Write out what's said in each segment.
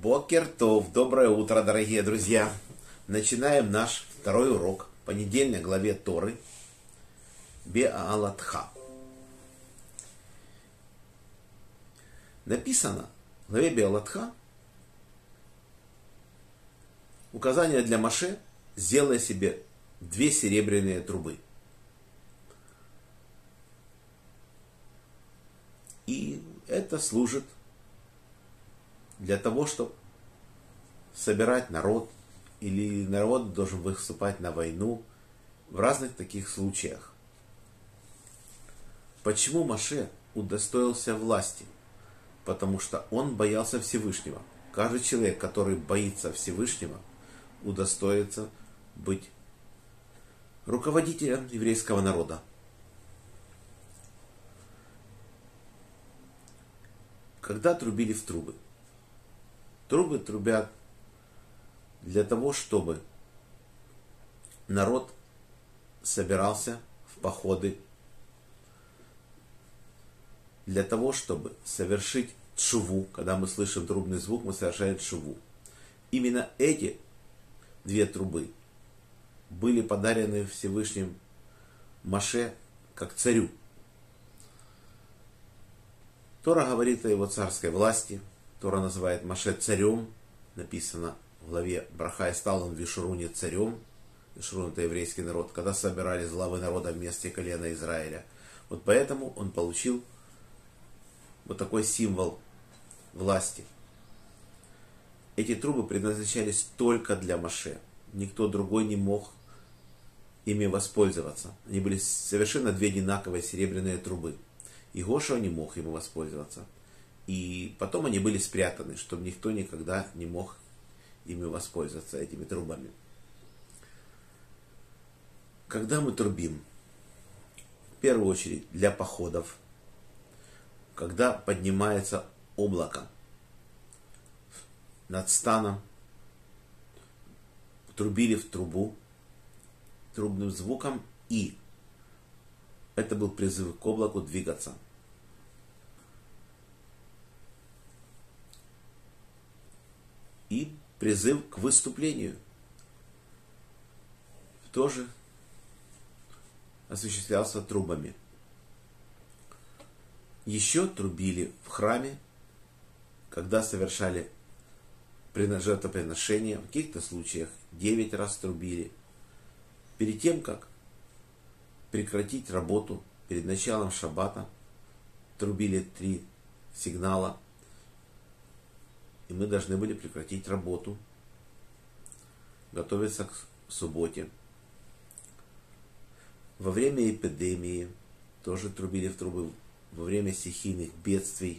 Бокер Тов, доброе утро, дорогие друзья! Начинаем наш второй урок по недельной главе Торы Бе'алатха. Написано в главе Бе'алатха указание для Моше: сделай себе 2 серебряные трубы. И это служит для того, чтобы собирать народ, или народ должен выступать на войну в разных таких случаях. Почему Моше удостоился власти? Потому что он боялся Всевышнего. Каждый человек, который боится Всевышнего, удостоится быть руководителем еврейского народа. Когда трубили в трубы? Трубы трубят для того, чтобы народ собирался в походы, для того, чтобы совершить тшуву. Когда мы слышим трубный звук, мы совершаем тшуву. Именно эти 2 трубы были подарены Всевышним Моше как царю. Тора говорит о его царской власти. Тора называет Моше царем. Написано в главе Браха: и стал он в Ешуруне царем. Ешурун — это еврейский народ, когда собирались главы народа вместе колена Израиля. Вот поэтому он получил вот такой символ власти. Эти трубы предназначались только для Моше. Никто другой не мог ими воспользоваться. Они были совершенно 2 одинаковые серебряные трубы. И Йошуа не мог ими воспользоваться. И потом они были спрятаны, чтобы никто никогда не мог ими воспользоваться, этими трубами. Когда мы трубим? В первую очередь для походов. Когда поднимается облако над станом, трубили в трубу трубным звуком, и это был призыв к облаку двигаться. И призыв к выступлению тоже осуществлялся трубами. Еще трубили в храме, когда совершали жертвоприношения. В каких-то случаях 9 раз трубили. Перед тем, как прекратить работу, перед началом шаббата, трубили 3 сигнала. И мы должны были прекратить работу, готовиться к субботе. Во время эпидемии тоже трубили в трубы. Во время стихийных бедствий,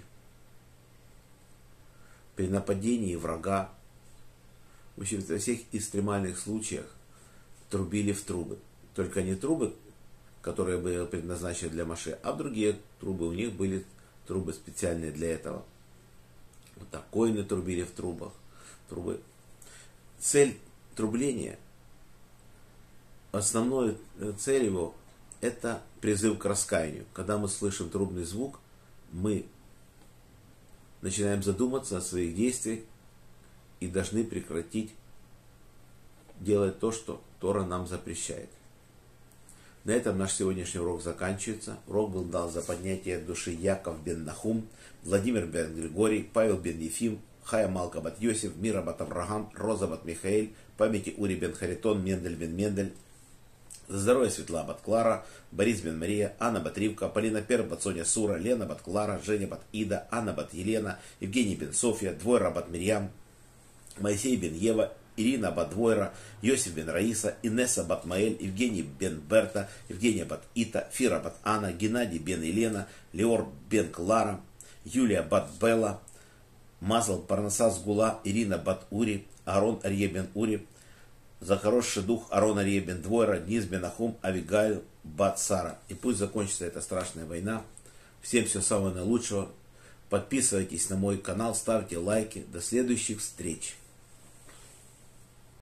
при нападении врага. В общем, во всех экстремальных случаях трубили в трубы. Только не трубы, которые были предназначены для Моше, а другие трубы. У них были трубы специальные для этого. Вот такой трубили в трубах. Трубы. Цель трубления, основная цель его, это призыв к раскаянию. Когда мы слышим трубный звук, мы начинаем задуматься о своих действиях и должны прекратить делать то, что Тора нам запрещает. На этом наш сегодняшний урок заканчивается. Урок был дан за поднятие души Яков бен Нахум, Владимир бен Григорий, Павел бен Ефим, Хая Малка бат Йосиф, Мира бат Авраам, Роза бат Михаэль, памяти Ури бен Харитон, Мендель бен Мендель, за здоровье Светла бат Клара, Борис бен Мария, Анна бат Ривка, Полина Пер бат Соня Сура, Лена бат Клара, Женя бат Ида, Анна бат Елена, Евгений бен Софья, Двойра бат Мирьям, Моисей бен Ева, Ирина бат Двойра, Йосиф бен Раиса, Инесса бат Маэль, Евгений бен Берта, Евгения бат Ита, Фира бат Анна, Геннадий бен Елена, Леор бен Клара, Юлия бат Белла, Мазал Парнаса Сгула, Ирина бат Ури, Аарон Арье бен Ури, за хороший дух Арон Арье бен Двойра, Низ бен Ахум, Авигайл бат Сара. И пусть закончится эта страшная война. Всем всего самого наилучшего. Подписывайтесь на мой канал, ставьте лайки. До следующих встреч.